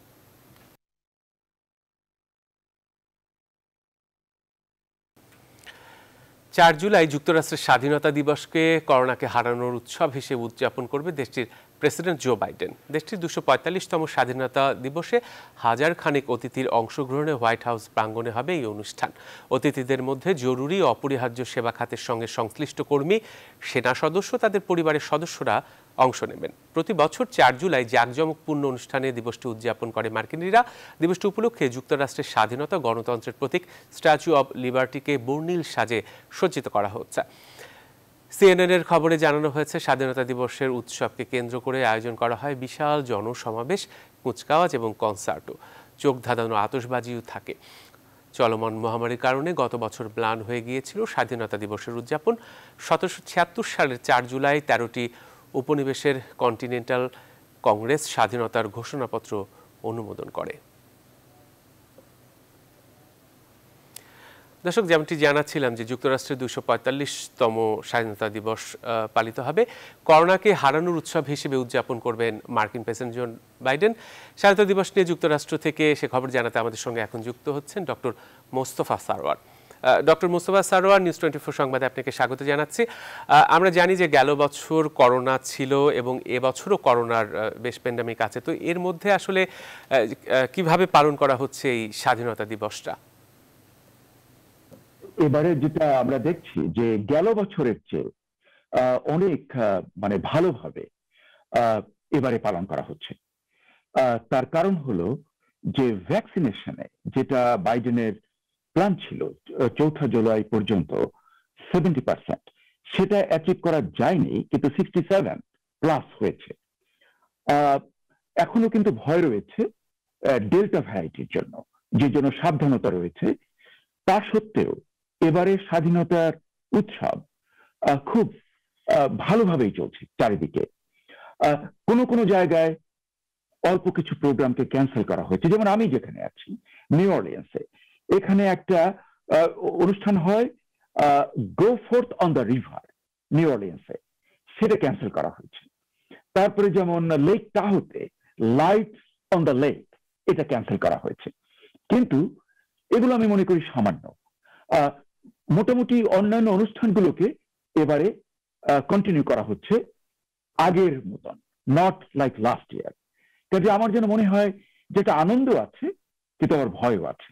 4 জুলাই যুক্তরাষ্ট্রের স্বাধীনতা দিবসকে করোনাকে হারানোর উৎসব হিসেবে উদযাপন করবে দেশটির প্রেসিডেন্ট জো বাইডেন। দেশটির 245তম স্বাধীনতা দিবসে হাজার খানেক অতিথির অংশগ্রহণে হোয়াইট হাউস প্রাঙ্গণে হবে এই অনুষ্ঠান। অতিথিদের মধ্যে জরুরি অপরিহার্য সেবা খাতের সঙ্গে সংশ্লিষ্ট কর্মী, সেনা সদস্য, তাদের পরিবারের সদস্যরা অংশ নেবেন। প্রতি বছর 4 জুলাই জাঁকজমকপূর্ণ অনুষ্ঠানে দিবসটি উদযাপন করে মার্কিনিরা। দিবসটি উপলক্ষে যুক্তরাষ্ট্রের স্বাধীনতা গণতন্ত্রের প্রতীক স্ট্যাচু অব লিবার্টিকে বর্ণিল সাজে সজ্জিত করা হচ্ছে। সিএনএনের খবরে জানানো হয়েছে, স্বাধীনতা দিবসের উৎসবকে কেন্দ্র করে আয়োজন করা হয় বিশাল জনসমাবেশ, কুচকাওয়াজ এবং কনসার্টও। চোখ ধাঁধানো আতশবাজিও থাকে। চলমান মহামারীর কারণে গত বছর ম্লান হয়ে গিয়েছিল স্বাধীনতা দিবসের উদযাপন। 1776 সালের 4 জুলাই 13টি উপনিবেশের কন্টিনেন্টাল কংগ্রেস স্বাধীনতার ঘোষণাপত্র অনুমোদন করে। দর্শক, যেমনটি জানাচ্ছিলাম যে যুক্তরাষ্ট্রের 245তম স্বাধীনতা দিবস পালিত হবে। করোনাকে হারানোর উৎসব হিসেবে উদযাপন করবেন মার্কিন প্রেসিডেন্ট জো বাইডেন। স্বাধীনতা দিবস নিয়ে যুক্তরাষ্ট্র থেকে সে খবর জানাতে আমাদের সঙ্গে এখন যুক্ত হচ্ছেন doctor Mostafa Sarwar. Doctor Mostafa Sarwar, news 24 সংবাদে আপনাকে স্বাগত জানাচ্ছি। আমরা জানি যে গেল বছর করোনা ছিল এবং এবছরও করোনার বেশ প্যান্ডেমিক আছে, তো এর মধ্যে আসলে কিভাবে পালন করা হচ্ছে এই স্বাধীনতা দিবসটা? এবারে যেটা আমরা দেখছি যে গেল বছরের চেয়ে অনেক ভালোভাবে এবারে পালন করা হচ্ছে। তার কারণ হলো যে ভ্যাকসিনেশনে যেটা বাইডেনের প্ল্যান ছিল 4 জুলাই পর্যন্ত 70%, সেটা অ্যাচিভ করা যায়নি, কিন্তু 67+ হয়েছে। এখনো কিন্তু ভয় রয়েছে ডেল্টা ভ্যারাইটির জন্য, যে জন্য সাবধানতা রয়েছে। তা সত্ত্বেও এবারে স্বাধীনতার উৎসব খুব ভালোভাবেই চলছে চারিদিকে। কোনো জায়গায় অল্প কিছু প্রোগ্রামকে ক্যান্সেল করা হয়েছে। যেমন আমি যেখানে আছি নিউ অরলিয়ান্সে, এখানে একটা অনুষ্ঠান হয় go fourth on the river New অরলিয়ান্সে, সেটা ক্যান্সেল করা হয়েছে। তারপরে যেমন লেক টাহোতে লাইটস অন দ্য লেক, এটা ক্যান্সেল করা হয়েছে। কিন্তু এগুলো আমি মনে করি সামান্য। মোটামুটি অন্যান্য অনুষ্ঠানগুলোকে এবারে কন্টিনিউ করা হচ্ছে আগের মতন, নট লাইক লাস্ট ইয়ার। কাজে আমার যেন মনে হয় যেটা আনন্দ আছে কিন্তু আবার ভয়ও আছে।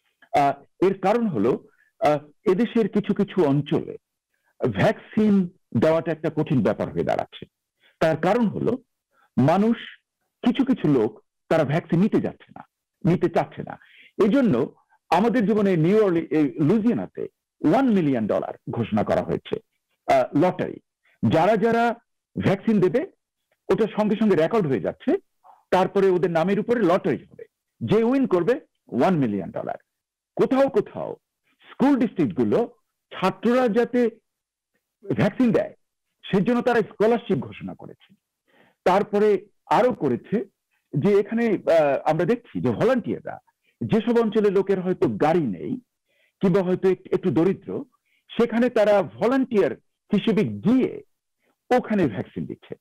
এর কারণ হলো এদেশের কিছু কিছু অঞ্চলে ভ্যাকসিন দেওয়াটা একটা কঠিন ব্যাপার হয়ে দাঁড়াচ্ছে। তার কারণ হলো মানুষ, কিছু কিছু লোক তারা ভ্যাকসিন নিতে চাচ্ছে না। এই জন্য আমাদের জীবনে লুইজিয়ানাতে $1 মিলিয়ন ঘোষণা করা হয়েছে লটারি। যারা যারা ভ্যাকসিন দেবে ওটা সঙ্গে সঙ্গে রেকর্ড হয়ে যাচ্ছে, তারপরে ওদের নামের উপরে লটারি হবে, যে উইন করবে $1 মিলিয়ন। কোথাও কোথাও স্কুল ডিস্ট্রিক্ট গুলো ছাত্ররা যাতে ভ্যাকসিন দেয় সেজন্য তারা স্কলারশিপ ঘোষণা করেছে। তারপরে আরো করেছে যে এখানে আমরা দেখছি যে ভলান্টিয়াররা, যেসব অঞ্চলের লোকের হয়তো গাড়ি নেই কিংবা হয়তো একটু দরিদ্র, সেখানে তারা ভলান্টিয়ার হিসেবে গিয়ে ওখানে ভ্যাকসিন দিচ্ছে।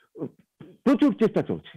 প্রচুর চেষ্টা চলছে।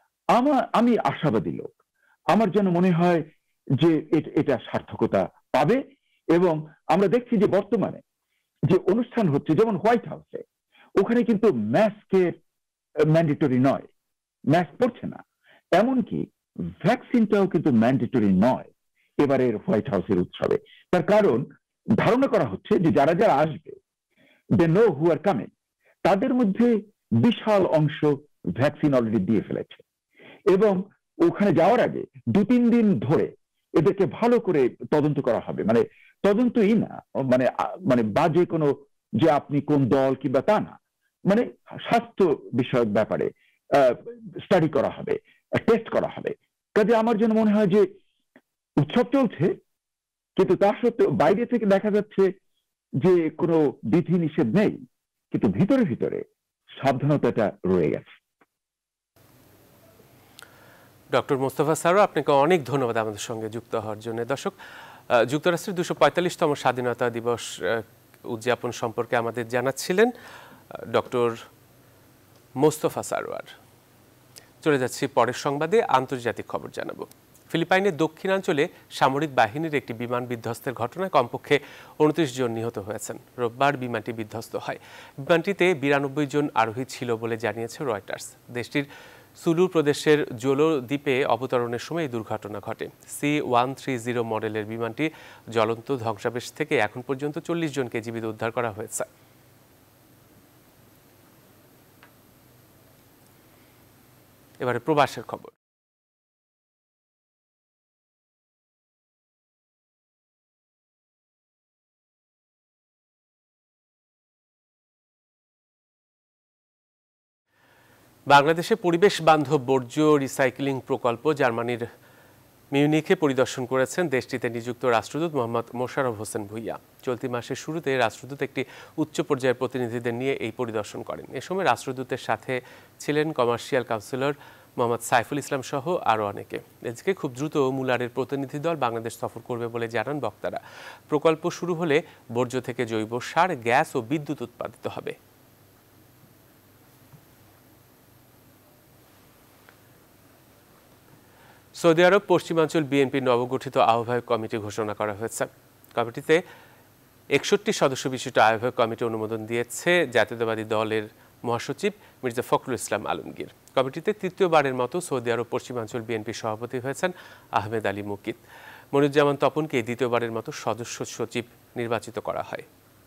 আমি আশাবাদী লোক। আমার যেন মনে হয় যে এটা সার্থকতা পাবে। এবং আমরা দেখছি যে বর্তমানে যে অনুষ্ঠান হচ্ছে, যেমন হোয়াইট হাউসে, ওখানে কিন্তু মাস্কের ম্যান্ডেটরি নয়, মাস্ক পড়ছে না। এমনকি ভ্যাকসিনটাও কিন্তু ম্যান্ডেটরি নয় এবারের হোয়াইট হাউসের উৎসবে। তার কারণ ধারণা করা হচ্ছে যে যারা যারা আসবে, দে নো হু আর কামিং, তাদের মধ্যে বিশাল অংশ ভ্যাকসিন অলরেডি দিয়ে ফেলেছে। এবং ওখানে যাওয়ার আগে 2-3 দিন ধরে এদেরকে ভালো করে তদন্ত করা হবে। তদন্তই না, বাজে কোনো যে আপনি কোন দল কিংবা তা না, স্বাস্থ্য বিষয়ক ব্যাপারে স্টাডি করা হবে, টেস্ট করা হবে। কাজে আমার জন্য মনে হয় যে উৎসব চলছে, কিন্তু তার সত্ত্বেও বাইরে থেকে দেখা যাচ্ছে যে কোনো বিধি নিষেধ নেই, কিন্তু ভিতরে ভিতরে সাবধানতাটা রয়ে গেছে। ডক্টর মোস্তফা সারোয়ার, আপনাকে অনেক ধন্যবাদ আমাদের সঙ্গে যুক্ত হওয়ার জন্য। দর্শক, যুক্তরাষ্ট্রের 245তম স্বাধীনতা দিবস উদযাপন সম্পর্কে আমাদের জানাচ্ছিলেন ডক্টর মোস্তফা সারোয়ার। চলে যাচ্ছি পরের সংবাদে। আন্তর্জাতিক খবর জানাবো। ফিলিপাইনের দক্ষিণাঞ্চলে সামরিক বাহিনীর একটি বিমান বিধ্বস্তের ঘটনায় কমপক্ষে 29 জন নিহত হয়েছেন। রোববার বিমানটি বিধ্বস্ত হয়। বিমানটিতে 92 জন আরোহী ছিল বলে জানিয়েছে রয়টার্স। দেশটির সুলু প্রদেশের জোলো দ্বীপে অবতরণের সময় এই দুর্ঘটনা ঘটে। C-130 মডেলের বিমানটি জ্বলন্ত ধ্বংসাবশেষ থেকে এখন পর্যন্ত 40 জনকে জীবিত উদ্ধার করা হয়েছে। এবারে প্রবাসের খবর। বাংলাদেশে পরিবেশ বান্ধব বর্জ্য রিসাইক্লিং প্রকল্প জার্মানির মিউনিখে পরিদর্শন করেছেন দেশটিতে নিযুক্ত রাষ্ট্রদূত মোহাম্মদ মোশাররফ হোসেন ভূঁইয়া। চলতি মাসের শুরুতে রাষ্ট্রদূত একটি উচ্চ পর্যায়ের প্রতিনিধিদের নিয়ে এই পরিদর্শন করেন। এ সময় রাষ্ট্রদূতের সাথে ছিলেন কমার্শিয়াল কাউন্সিলর মোহাম্মদ সাইফুল ইসলাম সহ আরও অনেকে। এদিকে খুব দ্রুত মুলারের প্রতিনিধি দল বাংলাদেশ সফর করবে বলে জানান বক্তারা। প্রকল্প শুরু হলে বর্জ্য থেকে জৈব সার, গ্যাস ও বিদ্যুৎ উৎপাদিত হবে। সৌদি আরব পশ্চিমাঞ্চল বিএনপির নবগঠিত আহ্বায়ক কমিটি ঘোষণা করা হয়েছে। কমিটিতে 61 সদস্য বিশিষ্ট আহ্বায়ক কমিটি অনুমোদন দিয়েছে জাতীয়তাবাদী দলের মহাসচিব মির্জা ফখরুল ইসলাম আলমগীর। কমিটিতে তৃতীয়বারের মতো সৌদি আরব পশ্চিমাঞ্চল বিএনপির সভাপতি হয়েছেন আহমেদ আলী মুকিত। মনিরুজ্জামান তপনকে দ্বিতীয়বারের মতো সদস্য সচিব নির্বাচিত করা হয়।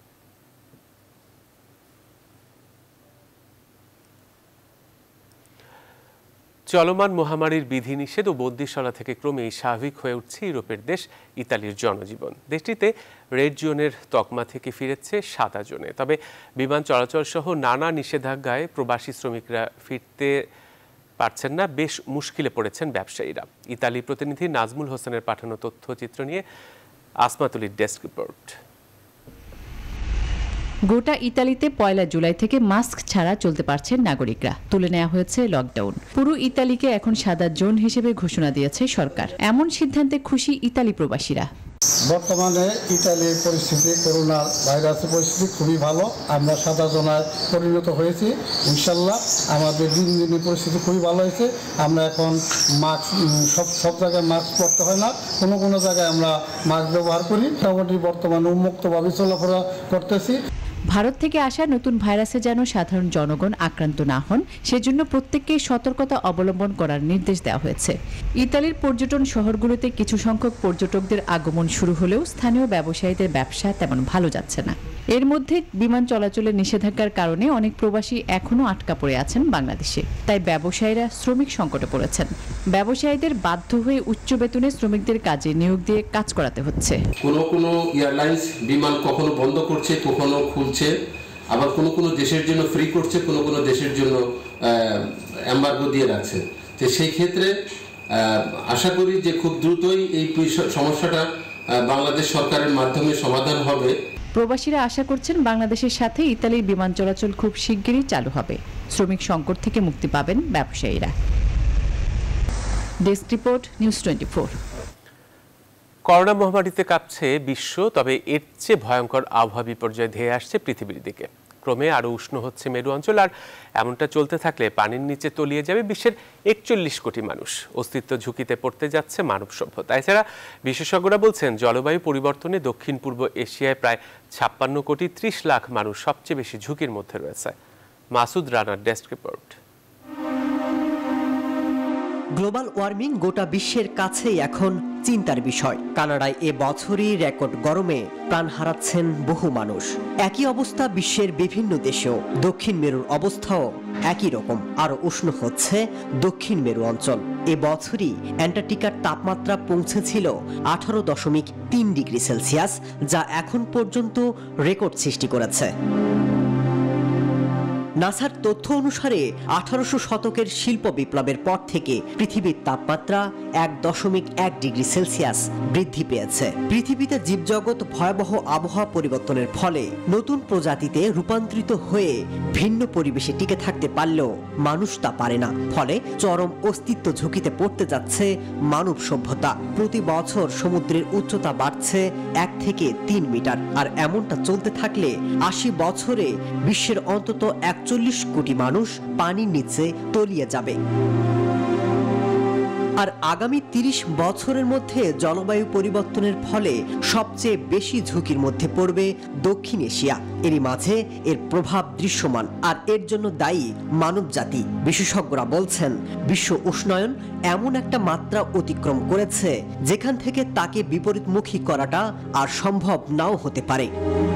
চলমান মহামারীর বিধিনিষেধ ও বন্দিশালা থেকে ক্রমেই স্বাভাবিক হয়ে উঠছে ইউরোপের দেশ ইতালির জনজীবন। দেশটিতে রেড জোনের তকমা থেকে ফিরেছে 7 জনে। তবে বিমান চলাচল সহ নানা নিষেধাজ্ঞায় প্রবাসী শ্রমিকরা ফিরতে পারছেন না, বেশ মুশকিলে পড়েছেন ব্যবসায়ীরা। ইতালি প্রতিনিধি নাজমুল হোসেনের পাঠানো তথ্যচিত্র নিয়ে আসমাতুলির ডেস্ক রিপোর্ট। গোটা ইতালিতে 1 জুলাই থেকে মাস্ক ছাড়া চলতে পারছেন নাগরিকরা। তুলে নেওয়া হয়েছে লকডাউন। পুরো ইতালিকে এখন সাদা জোন হিসেবে ঘোষণা দিয়েছে সরকার। এমন সিদ্ধান্তে খুশি ইতালি প্রবাসীরা। বর্তমানে ইতালির পরিস্থিতি, করোনা ভাইরাসের পরিস্থিতি খুবই ভালো। আমরা সাদা জোনায় পরিণত হয়েছি। ইনশাল্লাহ আমাদের দিন দিনের পরিস্থিতি খুবই ভালো হয়েছে। আমরা এখন মাস্ক সব জায়গায় মাস্ক পরতে হয় না, কোনো জায়গায় আমরা মাস্ক ব্যবহার করি। মোটামুটি বর্তমানে উন্মুক্তভাবে চলাফেরা করতেছি। ভারত থেকে আসা নতুন ভাইরাসে যেন সাধারণ জনগণ আক্রান্ত না হন, সেজন্য প্রত্যেককেই সতর্কতা অবলম্বন করার নির্দেশ দেওয়া হয়েছে। ইতালির পর্যটন শহরগুলোতে কিছু সংখ্যক পর্যটকদের আগমন শুরু হলেও স্থানীয় ব্যবসায়ীদের ব্যবসা তেমন ভালো যাচ্ছে না। এর মধ্যে বিমান চলাচলের নিষেধাজ্ঞার কারণে অনেক প্রবাসী এখনও আটকা পড়ে আছেন বাংলাদেশে। তাই ব্যবসায়ীরা শ্রমিক সংকটে পড়েছেন। ব্যবসায়ীদের বাধ্য হয়ে উচ্চ বেতনে শ্রমিকদের কাজে নিয়োগ দিয়ে কাজ করাতে হচ্ছে। কোনো এয়ারলাইন্স বিমান কখনো বন্ধ করছে, কখনো খুলছে, আবার কোনো দেশের জন্য ফ্রি করছে, কোনো দেশের জন্য এমবার্গো দিয়ে রাখছে। তো সেই ক্ষেত্রে আশা করি যে খুব দ্রুতই এই সমস্যাটা বাংলাদেশ সরকারের মাধ্যমে সমাধান হবে। প্রবাসীরা আশা করছেন বাংলাদেশের সাথে ইতালির বিমান চলাচল খুব শিগগিরই চালু হবে। শ্রমিক সংকট থেকে মুক্তি পাবেন ব্যবসায়ীরা। Desk report, news 24। করোনা মহামারীতে কাঁপছে বিশ্ব, তবে এর চেয়ে ভয়ঙ্কর আবহাওয়া বিপর্যয় ধেয়ে আসছে পৃথিবীর দিকে। ক্রমে আরও উষ্ণ হচ্ছে মেরু অঞ্চল, আর এমনটা চলতে থাকলে পানির নিচে তলিয়ে যাবে বিশ্বের 41 কোটি মানুষ। অস্তিত্ব ঝুঁকিতে পড়তে যাচ্ছে মানব সভ্যতা। এছাড়া বিশেষজ্ঞরা বলছেন জলবায়ু পরিবর্তনে দক্ষিণ পূর্ব এশিয়ায় প্রায় 56 কোটি 30 লাখ মানুষ সবচেয়ে বেশি ঝুঁকির মধ্যে রয়েছে। মাসুদ রানার ডেস্ক রিপোর্ট। গ্লোবাল ওয়ার্মিং গোটা বিশ্বের কাছেই এখন চিন্তার বিষয়। কানাডায় এ বছরই রেকর্ড গরমে প্রাণ হারাচ্ছেন বহু মানুষ। একই অবস্থা বিশ্বের বিভিন্ন দেশেও। দক্ষিণ মেরুর অবস্থাও একই রকম, আরো উষ্ণ হচ্ছে দক্ষিণ মেরু অঞ্চল। এ বছরই অ্যান্টার্কটিকার তাপমাত্রা পৌঁছেছিল 18.3 ডিগ্রি সেলসিয়াস, যা এখন পর্যন্ত রেকর্ড সৃষ্টি করেছে। নাসার তথ্য অনুসারে 1800 শতকের শিল্প বিপ্লবের পর থেকে পৃথিবীর তাপমাত্রা 1.1 ডিগ্রি সেলসিয়াস বৃদ্ধি পেয়েছে। পৃথিবীতে জীবজগৎ ভয়াবহ আবহাওয়া পরিবর্তনের ফলে নতুন প্রজাতিতে রূপান্তরিত হয়ে ভিন্ন পরিবেশে টিকে থাকতে পারলেও মানুষ তা পারে না। ফলে চরম অস্তিত্ব ঝুঁকিতে পড়তে যাচ্ছে মানব সভ্যতা। প্রতি বছর সমুদ্রের উচ্চতা বাড়ছে 1 থেকে 3 মিটার, আর এমনটা চলতে থাকলে 80 বছরে বিশ্বের অন্তত 41 কোটি মানুষ পানির নিচে তলিয়ে যাবে। আর আগামী 30 বছরের মধ্যে জলবায়ু পরিবর্তনের ফলে সবচেয়ে বেশি ঝুঁকির মধ্যে পড়বে দক্ষিণ এশিয়া। এরই মাঝে এর প্রভাব দৃশ্যমান, আর এর জন্য দায়ী মানবজাতি। বিশেষজ্ঞরা বলছেন বিশ্ব উষ্ণায়ন এমন একটা মাত্রা অতিক্রম করেছে যেখান থেকে তাকে বিপরীতমুখী করাটা আর সম্ভব নাও হতে পারে।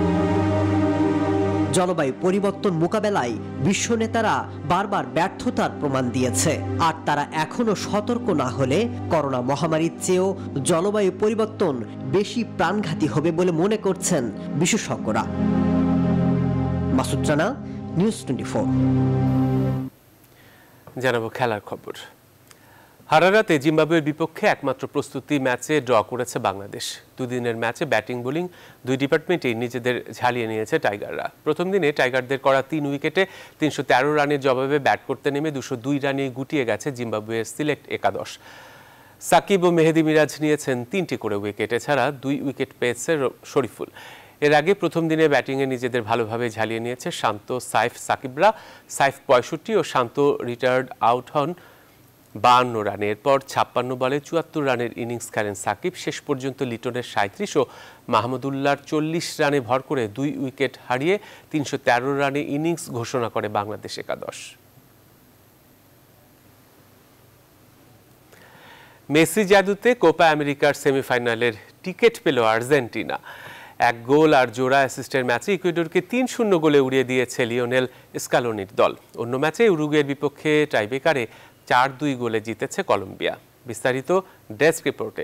জলবায়ু পরিবর্তন মোকাবেলায় বিশ্ব নেতারা বারবার ব্যর্থতার প্রমাণ দিয়েছে, আর তারা এখনো সতর্ক না হলে করোনা মহামারীর চেয়েও জলবায়ু পরিবর্তন বেশি প্রাণঘাতী হবে বলে মনে করছেন বিশেষজ্ঞরা। মাসুদ রানা, নিউজ 24। জানাবো খেলার খবর। হারারাতে জিম্বাবুয়ের বিপক্ষে একমাত্র প্রস্তুতি ম্যাচে ড্র করেছে বাংলাদেশ। দুদিনের ম্যাচে ব্যাটিং বোলিং দুই ডিপার্টমেন্টেই নিজেদের ঝালিয়ে নিয়েছে টাইগাররা। প্রথম দিনে টাইগারদের করা 3 উইকেটে 313 রানের জবাবে ব্যাট করতে নেমে 202 রানে গুটিয়ে গেছে জিম্বাবুয়ের সিলেক্ট একাদশ। সাকিব ও মেহেদি মিরাজ নিয়েছেন 3টি করে উইকেট, এছাড়া 2 উইকেট পেয়েছে শরীফুল। এর আগে প্রথম দিনে ব্যাটিংয়ে নিজেদের ভালোভাবে ঝালিয়ে নিয়েছে শান্ত, সাইফ, সাকিবরা। সাইফ 65 ও শান্ত রিটায়ার্ড আউট হন 52 রানে। এরপর 56 বলে 74 রানের ইনিংস খেলেন সাকিব। শেষ পর্যন্ত লিটনের 37 ও মাহমুদুল্লাহর 40 রানে ভর করে 2 উইকেট হারিয়ে 313 রানে ইনিংস ঘোষণা করে বাংলাদেশ একাদশ। মেসি জাদুতে কোপা আমেরিকার সেমিফাইনালের টিকিট পেল আর্জেন্টিনা। 1 গোল আর জোড়া অ্যাসিস্টের ম্যাচে ইকুয়েডরকে 3-0 গোলে উড়িয়ে দিয়েছে লিওনেল স্কালোনির দল। অন্য ম্যাচে উরুগুয়ের বিপক্ষে টাইব্রেকারে 4-2 গোলে জিতেছে কলম্বিয়া। বিস্তারিত ডেস্ক রিপোর্টে।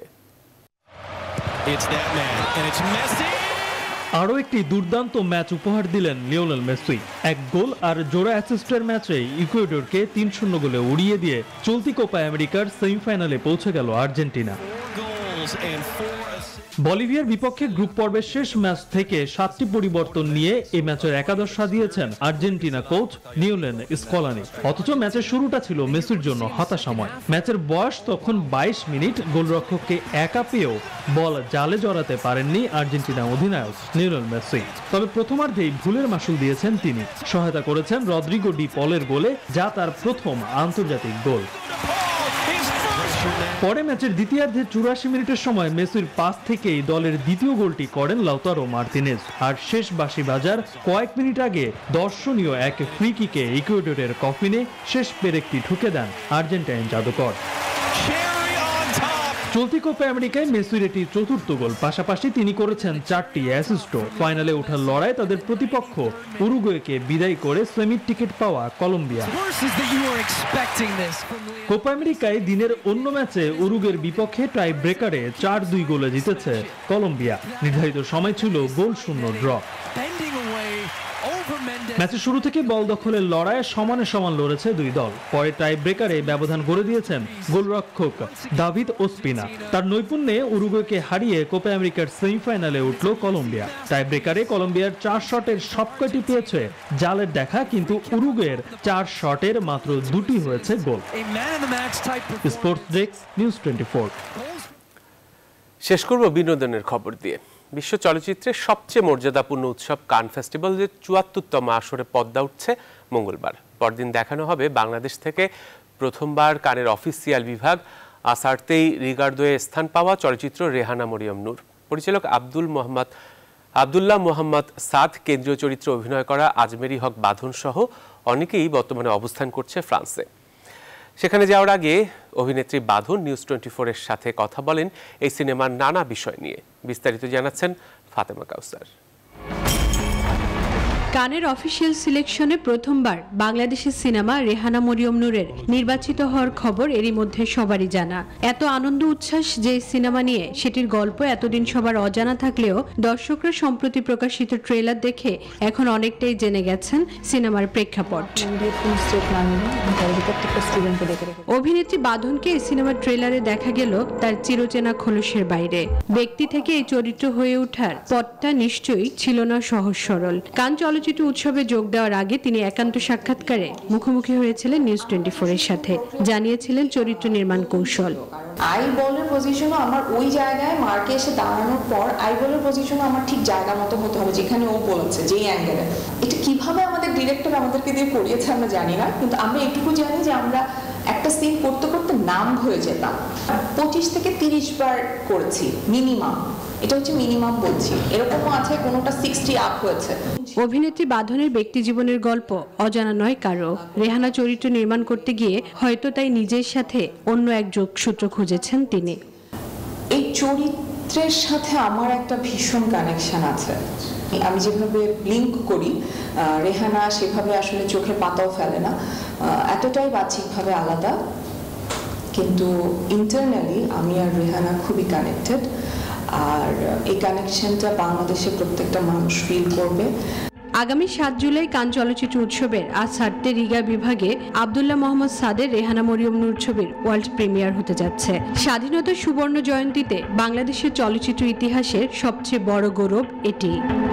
আরও একটি দুর্দান্ত ম্যাচ উপহার দিলেন লিওনেল মেসি। 1 গোল আর জোড়া অ্যাসিস্টের ম্যাচে ইকুয়েডরকে 3-0 গোলে উড়িয়ে দিয়ে চলতি কোপা আমেরিকার সেমিফাইনালে পৌঁছে গেল আর্জেন্টিনা। বলিভিয়ার বিপক্ষে গ্রুপ পর্বের শেষ ম্যাচ থেকে 7টি পরিবর্তন নিয়ে এই ম্যাচের একাদশ সাজিয়েছেন আর্জেন্টিনা কোচ লিওনেল স্কলানি। অথচ ম্যাচের শুরুটা ছিল মেসির জন্য হতাশাময়। ম্যাচের বয়স তখন 22 মিনিট। গোলরক্ষককে একা পেয়েও বল জালে জড়াতে পারেননি আর্জেন্টিনা অধিনায়ক লিওনেল মেসি। তবে প্রথমার্ধেই ভুলের মাসুল দিয়েছেন তিনি। সহায়তা করেছেন রদ্রিগো ডি পলের গোলে, যা তার প্রথম আন্তর্জাতিক গোল। পরে ম্যাচের দ্বিতীয়ার্ধে 84 মিনিটের সময় মেসির পাস থেকেই দলের দ্বিতীয় গোলটি করেন লাউতারো মার্তিনেজ। আর শেষ বাঁশি বাজার কয়েক মিনিট আগে দর্শনীয় এক ফ্রি কিকে ইকুয়েডরের কফিনে শেষ পেরেকটি ঠুকে দেন আর্জেন্টাইন জাদুকর। চলতি কোপা আমেরিকায় মেসির এটি 4র্থ গোল। পাশাপাশি তিনি করেছেন 4টি অ্যাসিস্টও। ফাইনালে ওঠার লড়াই তাদের প্রতিপক্ষ উরুগুয়েকে বিদায় করে সেমির টিকিট পাওয়া কলম্বিয়া। কোপা আমেরিকায় দিনের অন্য ম্যাচে উরুগুয়ের বিপক্ষে টাই ব্রেকারে 4-2 গোলে জিতেছে কলম্বিয়া। নির্ধারিত সময় ছিল গোল শূন্য ড্র। ম্যাচের শুরু থেকে বল দখলের লড়াইয়ে সমানে সমান লড়েছে দুই দল। পরে টাই ব্রেকারে ব্যবধান গড়ে দিয়েছেন গোলরক্ষক দাভিদ ওসপিনা। তার নৈপুণ্যে উরুগুয়েকে হারিয়ে কোপা আমেরিকার সেমিফাইনালে উঠল কলম্বিয়া। টাই ব্রেকারে কলম্বিয়ার 4 শটের সবকটি পেয়েছে জালের দেখা, কিন্তু উরুগুয়ের 4 শটের মাত্র 2টি হয়েছে গোল। Sports desk, news 24। শেষ করব বিনোদনের খবর দিয়ে। বিশ্ব চলচ্চিত্রের সবচেয়ে মর্যাদাপূর্ণ উৎসব কান ফেস্টিভ্যালের 74তম আসরে পর্দা উঠছে মঙ্গলবার। পরদিন দেখানো হবে বাংলাদেশ থেকে প্রথমবার কানের অফিসিয়াল বিভাগ আসারতেই রিগার্দোয়ে স্থান পাওয়া চলচ্চিত্র রেহানা মরিয়ম নূর। পরিচালক আব্দুল্লাহ মোহাম্মদ সাদ, কেন্দ্রীয় চরিত্রে অভিনয় করা আজমেরি হক বাঁধন সহ অনেকেই বর্তমানে অবস্থান করছে ফ্রান্সে। সেখানে যাওয়ার আগে অভিনেত্রী বাঁধন নিউজ 24-এর সাথে কথা বলেন এই সিনেমার নানা বিষয় নিয়ে। বিস্তারিত জানাচ্ছেন ফাতেমা কাউসার। কানের অফিসিয়াল সিলেকশনে প্রথমবার বাংলাদেশের সিনেমা রেহানা মরিয়ম নূরের নির্বাচিত হওয়ার খবর এরই মধ্যে সবারই জানা। এত আনন্দ উচ্ছ্বাস যে সিনেমা নিয়ে, সেটির গল্প এতদিন সবার অজানা থাকলেও দর্শকরা সম্প্রতি প্রকাশিত ট্রেলার দেখে এখন অনেকটাই জেনে গেছেন সিনেমার প্রেক্ষাপট। অভিনেত্রী বাঁধনকে এই সিনেমার ট্রেলারে দেখা গেল তার চিরচেনা খোলসের বাইরে। ব্যক্তি থেকে এই চরিত্র হয়ে ওঠার পথটা নিশ্চয়ই ছিল না সহজ সরল। কান চলচ্চিত্র উৎসবে যোগ দেওয়ার আগে তিনি একান্ত সাক্ষাৎকারে মুখোমুখি হয়েছিলেন নিউজ 24 এর সাথে, জানিয়েছিলেন চরিত্র নির্মাণ কৌশল। আই বলের পজিশনও আমার ওই জায়গায় মার্কে এসে দাঁড়ানোর পর আই বলের পজিশনও আমার ঠিক জায়গা মতো হতে হবে, যেখানে ও বলেছে, যেই অ্যাঙ্গেলে। এটা কিভাবে আমাদের ডিরেক্টর আমাদেরকে দিয়ে করিয়েছে আমরা জানি না, কিন্তু আমরা এটুকু জানি যে আমরা একটা সিন করতে করতে নাম হয়ে যেতাম। 25 থেকে 30 বার করেছি মিনিমাম, এটা হচ্ছে মিনিমাম বলছি, এরকমও আছে কোনোটা 60 আপ হয়েছে। অভিনেত্রী বাঁধনের ব্যক্তি জীবনের গল্প অজানা নয় কারো। রেহানা চরিত্র নির্মাণ করতে গিয়ে হয়তো তাই নিজের সাথে অন্য এক যোগসূত্র খুঁজেছেন তিনি। এই চরিত্রের সাথে আমার একটা ভীষণ কানেকশন আছে। আমি যেভাবে লিঙ্ক করি, রেহানা সেভাবে আসলে চোখে পাতাও ফেলে না, এতটাই বাহ্যিকভাবে আলাদা, কিন্তু ইন্টারনালি আমি আর রেহানা খুবই কানেক্টেড। আর এই কানেকশনটা বাংলাদেশের প্রত্যেকটা মানুষ ফিল করবে। আগামী 7 জুলাই কান চলচ্চিত্র উৎসবের আজ সার্তে রিগা বিভাগে আব্দুল্লাহ মোহাম্মদ সাদের রেহানা মরিয়ম নূর ছবির ওয়ার্ল্ড প্রিমিয়ার হতে যাচ্ছে। স্বাধীনতার সুবর্ণ জয়ন্তীতে বাংলাদেশের চলচ্চিত্র ইতিহাসের সবচেয়ে বড় গৌরব এটি।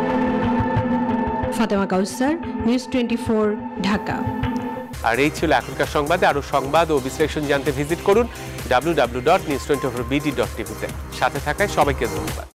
ফাতেমা কাউসার, নিউজ 24, ঢাকা। আর এই ছিল এখনকার সংবাদে। আরো সংবাদ ও বিশ্লেষণ জানতে ভিজিট করুন www.news24bd.tv তে। সাথে থাকায় সবাইকে ধন্যবাদ।